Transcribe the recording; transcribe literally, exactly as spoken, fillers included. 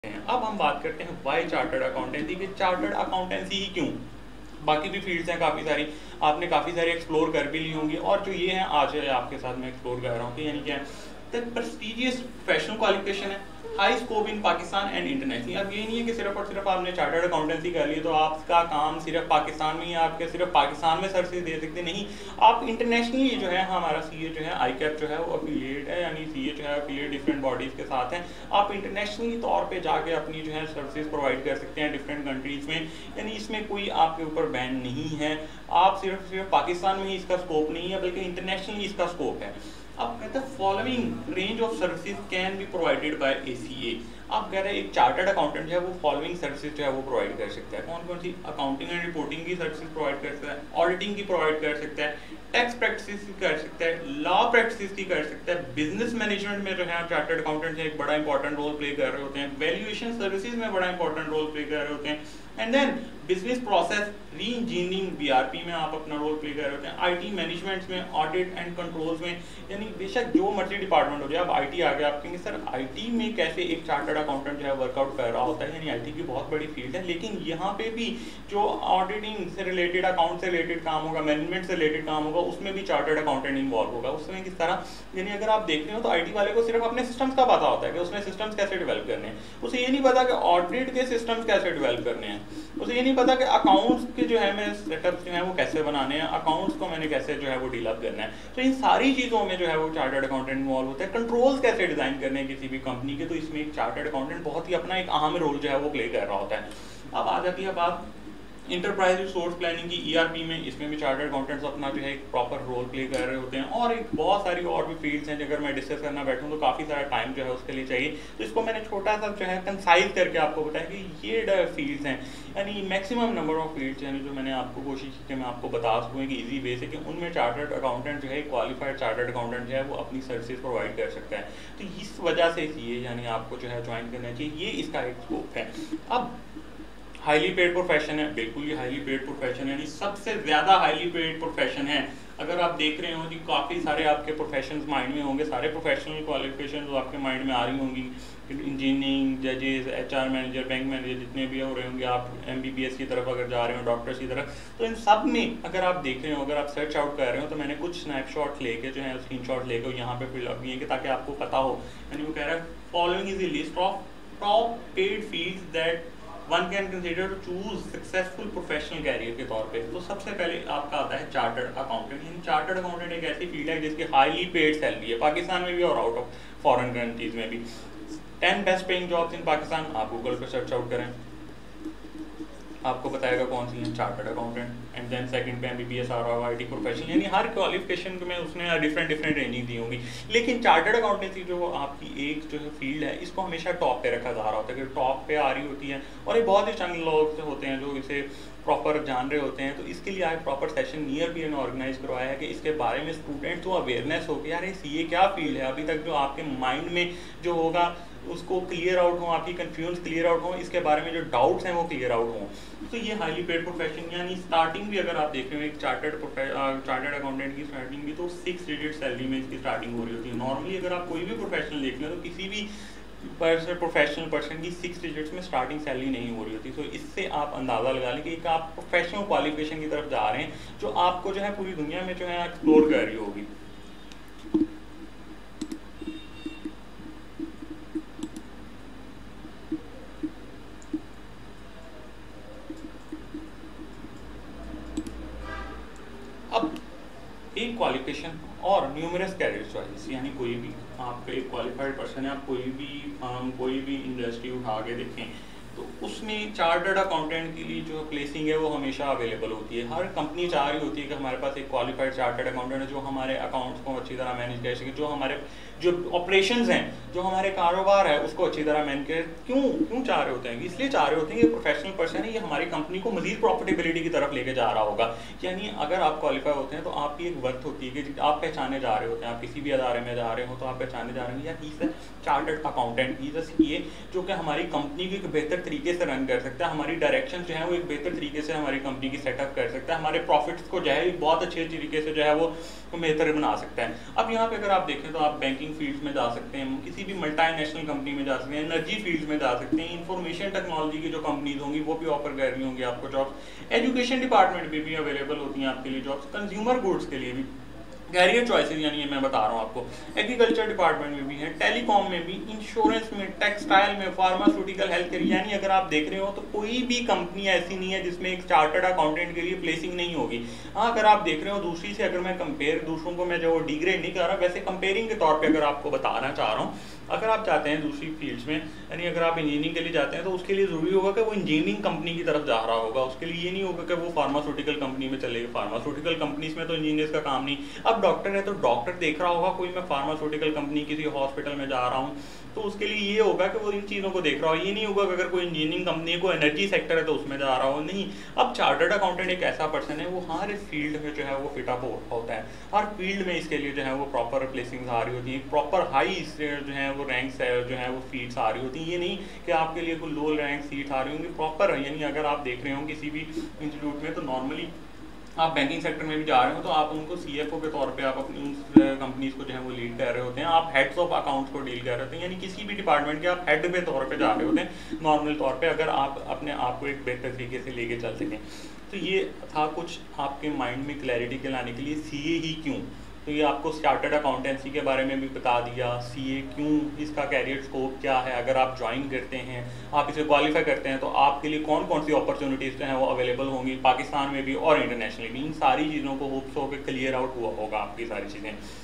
अब हम बात करते हैं वाई चार्टर्ड अकाउंटेंसी की। चार्टर्ड अकाउंटेंसी ही क्यों? बाकी भी फील्ड्स हैं काफ़ी सारी, आपने काफ़ी सारी एक्सप्लोर कर भी ली होंगी, और जो ये हैं आज आपके साथ मैं एक्सप्लोर कर रहा हूँ कि यानी क्या है द प्रेस्टिजियस प्रोफेशनल क्वालिफिकेशन है, high scope in Pakistan and internationally. अब ये नहीं है कि सिर्फ और सिर्फ आपने चार्टर्ड अकाउंटेंसी कर ली तो आपका काम सिर्फ पाकिस्तान में ही, आपके सिर्फ पाकिस्तान में सर्विस दे सकते नहीं, आप इंटरनेशनली जो है हमारा सी ए जो है आई कैप जो है वो अफिलिएट है, यानी सी ए जो है अफिलिएट डिफरेंट बॉडीज़ के साथ हैं। आप इंटरनेशनली तौर पे जाके अपनी जो है सर्विसेज प्रोवाइड कर सकते हैं डिफरेंट कंट्रीज़ में, यानी इसमें कोई आपके ऊपर बैन नहीं है। आप सिर्फ सिर्फ पाकिस्तान में ही इसका स्कोप नहीं है बल्कि इंटरनेशनली इसका स्कोप है। अब कहते हैं following range of services can be provided by A C A. आप कह रहे हैं एक चार्टर्ड अकाउंटेंट जो है वो फॉलोइंग सर्विसेज जो है वो प्रोवाइड कर सकता है। कौन कौन सी? अकाउंटिंग एंड रिपोर्टिंग की सर्विसेज प्रोवाइड कर सकता है, ऑडिटिंग की प्रोवाइड कर सकता है, टैक्स प्रैक्टिस की कर सकता है, लॉ प्रैक्टिस की कर सकता है, बिजनेस मैनेजमेंट में जो है चार्टर्ड अकाउंटेंट एक बड़ा इंपॉर्टेंट रोल प्ले कर रहे होते हैं, वैल्यूएशन सर्विसेज में बड़ा इंपॉर्टेंट रोल प्ले कर रहे होते हैं, and then business process reengineering B R P में आप अपना रोल प्ले कर रहे होते हैं, आई टी मैनेजमेंट में, ऑडिट एंड कंट्रोल्स में, यानी बेशक जो मर्जी डिपार्टमेंट हो जाए। अब आई टी आ गया, आप कहेंगे सर आई टी में कैसे एक चार्टर्ड अकाउंटेंट जो है वर्कआउट कर रहा होता है, यानी आई टी की बहुत बड़ी फील्ड है, लेकिन यहाँ पे भी जो ऑडिटिंग से रिलेटेड, अकाउंट से रिलेटेड काम होगा, मैनेजमेंट से रिलेटेड काम होगा, उसमें भी चार्टर्ड अकाउंटेंट इन्वॉल्व होगा। उसमें किस तरह, यानी अगर आप देख रहे हो तो आई टी वाले को सिर्फ अपने सिस्टम्स का पता होता है कि उसने सिस्टम्स कैसे डेवलप करने हैं, उसे ये नहीं पता कि ऑडिट के सिस्टम्स कैसे डेवलप करने हैं, उसे ये नहीं पता कि अकाउंट्स के जो है मेरे सेटअप्स जो है वो कैसे बनाने हैं, अकाउंट्स को मैंने कैसे जो है वो डील अप करना है। तो इन सारी चीज़ों में जो है वो चार्टर्ड अकाउंटेंट इन्वॉल्व होता है। कंट्रोल्स कैसे डिजाइन करने हैं किसी भी कंपनी के, तो इसमें एक चार्टर्ड अकाउंटेंट बहुत ही अपना एक अहम रोल जो है वो प्ले कर रहा होता है। अब आ जाती है बात इंटरप्राइज रिसोर्स प्लानिंग की ई आर पी में, इसमें भी चार्टर्ड अकाउंटेंट्स अपना जो है एक प्रॉपर रोल प्ले कर रहे होते हैं, और एक बहुत सारी और भी फील्ड्स हैं अगर मैं डिस्कस करना बैठूं तो काफ़ी सारा टाइम जो है उसके लिए चाहिए। तो इसको मैंने छोटा सा जो है कंसाइज करके आपको बताया कि ये फील्ड्स हैं, यानी मैक्सिमम नंबर ऑफ फील्ड्स यानी जो मैंने आपको कोशिश की कि मैं आपको बता सकूँ कि ईजी वे से कि उनमें चार्टर्ड अकाउंटेंट जो है क्वालिफाइड चार्टर्ड अकाउंटेंट जो है वो अपनी सर्विसेज प्रोवाइड कर सकता है। तो इस वजह से ये यानी आपको जो है ज्वाइन करना चाहिए, ये इसका एक स्कोप है। अब हाईली पेड प्रोफेशन है, बिल्कुल ये हाईली पेड प्रोफेशन है, यानी सबसे ज़्यादा हाईली पेड प्रोफेशन है। अगर आप देख रहे हो कि काफ़ी सारे आपके प्रोफेशंस माइंड में होंगे, सारे प्रोफेशनल क्वालिफिकेशन जो आपके माइंड में आ रही होंगी, इंजीनियरिंग, जजेस, H R manager, bank manager जितने भी हो रहे होंगे, आप एम बी बी एस की तरफ अगर जा रहे हो, डॉक्टर्स की तरफ, तो इन सब में अगर आप देख रहे हो, अगर आप सर्च आउट कर रहे हो, तो मैंने कुछ स्नैपशॉट लेके जो है स्क्रीन शॉट लेकर यहाँ पे फिल अप किए कि ताकि आपको पता हो। यानी वो कह रहा है following is a list of top paid fields that one can consider to choose successful professional career के तौर पे। तो सबसे पहले आपका आता है चार्टर्ड अकाउंटेंट। यानी चार्टर्ड अकाउंटेंट एक ऐसी फील्ड है जिसकी हाईली पेड सैलरी है, पाकिस्तान में भी और आउट ऑफ फॉरेन कंट्रीज में भी। Ten best paying jobs in Pakistan, आप गूगल पर सर्च आउट करें, आपको बताएगा कौन सी है, chartered accountant. And then second पे एमबीबीएस आ रहा होगा, आईटी प्रोफेशनल, यानी हर क्वालिफिकेशन में उसने डिफरेंट डिफरेंट रेंजिंग दी होंगी। लेकिन चार्टर्ड अकाउंटेंसी जो आपकी एक जो है फील्ड है, इसको हमेशा टॉप पे रखा जा रहा होता है कि टॉप पे आ रही होती है, और ये बहुत ही चंद लोग होते हैं जो इसे प्रॉपर जान रहे होते हैं। तो इसके लिए आज प्रॉपर सेशन नियर पी ने ऑर्गेनाइज करवाया है कि इसके बारे में स्टूडेंट्स को अवेयरनेस हो कि यार ये सी ए क्या फील्ड है, अभी तक जो आपके माइंड में जो होगा उसको क्लियर आउट हो, आपकी कंफ्यूज क्लियर आउट हो, इसके बारे में जो डाउट्स हैं वो क्लियर आउट हों। तो ये हाईली पेड प्रोफेशन, यानी स्टार्टिंग भी अगर आप देख रहे हो एक चार्टर्ड चार्टर्ड अकाउंटेंट की स्टार्टिंग भी तो सिक्स डिजिट सैलरी में इसकी स्टार्टिंग हो रही होती है। नॉर्मली अगर आप कोई भी प्रोफेशनल देख लें तो किसी भी पर्सन प्रोफेशनल पर्सन की सिक्स डिजिट्स में स्टार्टिंग सैलरी नहीं हो रही होती। तो इससे आप अंदाज़ा लगा लें कि एक आप प्रोफेशनल क्वालिफिकेशन की तरफ जा रहे हैं जो आपको जो है पूरी दुनिया में जो है एक्सप्लोर कर रही होगी। अब एक क्वालिफिकेशन और न्यूमरस कैरियर चॉइस, यानी कोई भी आपका एक क्वालिफाइड पर्सन है, आप कोई भी फर्म कोई भी इंडस्ट्री उठा के देखें तो उसमें चार्टर्ड अकाउंटेंट के लिए जो प्लेसिंग है वो हमेशा अवेलेबल होती है। हर कंपनी चाह रही होती है कि हमारे पास एक क्वालिफाइड चार्टर्ड अकाउंटेंट है जो हमारे अकाउंट्स को अच्छी तरह मैनेज कर सके, जो हमारे जो ऑपरेशंस हैं, जो हमारे कारोबार है उसको अच्छी तरह मैनेज करे। क्यों क्यों चाह रहे होते हैं? इसलिए चाह रहे होते हैं कि प्रोफेशनल पर्सन है, ये हमारी कंपनी को मजीद प्रॉफिटेबिलिटी की तरफ लेके जा रहा होगा। यानी अगर आप क्वालिफाई होते हैं तो आपकी एक वर्थ होती है कि आप पहचाने जा रहे होते हैं, आप किसी भी अदारे में जा रहे हो तो आप पहचाने जा रहे हैं या इस चार्टर्ड अकाउंटेंट इज ए जो कि हमारी कंपनी को एक बेहतर बेहतर तरीके से रन कर सकता है, हमारी डायरेक्शन जो है वो एक बेहतर तरीके से हमारी कंपनी की सेटअप कर सकता है, हमारे प्रॉफिट्स को जो है एक बहुत अच्छे तरीके से जो है वो बेहतर बना सकता है। अब यहाँ पे अगर आप देखें तो आप बैंकिंग फील्ड में जा सकते हैं, किसी भी मल्टीनेशनल कंपनी में जा सकते हैं, एनर्जी फील्ड में जा सकते हैं, इंफॉर्मेशन टेक्नोलॉजी की जो कंपनीज होंगी वो भी ऑफर कर रही होंगी आपको जॉब्स, एजुकेशन डिपार्टमेंट में भी अवेलेबल होती हैं आपके लिए जॉब्स, कंज्यूमर गुड्स के लिए भी कैरियर चॉइसेस यानी मैं बता रहा हूँ आपको, एग्रीकल्चर डिपार्टमेंट में भी है, टेलीकॉम में भी, इंश्योरेंस में, टेक्सटाइल में, फार्मास्यूटिकल, हेल्थ केयर, यानी अगर आप देख रहे हो तो कोई भी कंपनी ऐसी नहीं है जिसमें एक चार्टर्ड अकाउंटेंट के लिए प्लेसिंग नहीं होगी। हाँ, अगर आप देख रहे हो दूसरी से, अगर मैं कंपेयर दूसरों को मैं जो डिग्रेड नहीं कर रहा, वैसे कंपेयरिंग के तौर पर अगर आपको बताना चाह रहा हूँ, अगर आप चाहते हैं दूसरी फील्ड्स में, यानी अगर आप इंजीनियरिंग के लिए जाते हैं तो उसके लिए ज़रूरी होगा कि वो इंजीनियरिंग कंपनी की तरफ जा रहा होगा, उसके लिए ये नहीं होगा कि वो फार्मास्यूटिकल कंपनी में चलेगा, फार्मास्यूटिकल कंपनीज में तो इंजीनियर्स का काम नहीं। अब डॉक्टर है तो डॉक्टर देख रहा होगा कोई मैं फार्मास्यूटिकल कंपनी किसी हॉस्पिटल में जा रहा हूँ, तो उसके लिए ये होगा कि वो इन चीज़ों को देख रहा हो, ये नहीं होगा कि अगर कोई इंजीनियरिंग कंपनी को एनर्जी सेक्टर है तो उसमें जा रहा हो, नहीं। अब चार्टर्ड अकाउंटेंट एक ऐसा पर्सन है वो हर फील्ड में जो है वो फिटअप होता है, हर फील्ड में इसके लिए जो है वो प्रॉपर प्लेसिंग्स आ रही होती है, प्रॉपर हाई जो है वो रैंक्स है जो है वो सीट्स आ रही होती हैं, ये नहीं कि आपके लिए कोई लो रैंक सीट्स आ रही होंगी, प्रॉपर है। यानी अगर आप देख रहे हो किसी भी इंस्टीट्यूट में तो नॉर्मली आप बैंकिंग सेक्टर में भी जा रहे हो तो आप उनको सीएफओ के तौर पे आप अपनी उन कंपनीज को जो है वो लीड कर रहे होते हैं, आप हेड्स ऑफ अकाउंट्स को डील कर रहे होते हैं, यानी किसी भी डिपार्टमेंट के आप हेड के तौर पे जा रहे होते हैं नॉर्मल तौर पे, अगर आप अपने आप को एक बेहतर तरीके से लेके चल सकें। तो ये था कुछ आपके माइंड में क्लैरिटी के लाने के लिए सीए ही क्यों। तो ये आपको चार्टर्ड अकाउंटेंसी के बारे में भी बता दिया, सीए क्यों, इसका कैरियर स्कोप क्या है, अगर आप ज्वाइन करते हैं, आप इसे क्वालिफाई करते हैं तो आपके लिए कौन कौन सी अपॉर्चुनिटीज़ जो हैं वो अवेलेबल होंगी पाकिस्तान में भी और इंटरनेशनली भी। इन सारी चीज़ों को होप्स हो के क्लियर आउट हुआ होगा आपकी सारी चीज़ें।